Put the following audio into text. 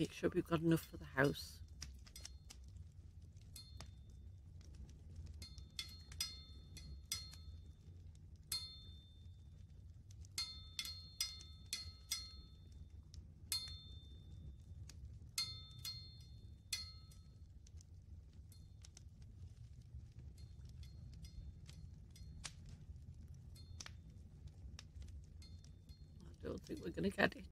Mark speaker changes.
Speaker 1: Make sure we've got enough for the house. I don't think we're going to get it.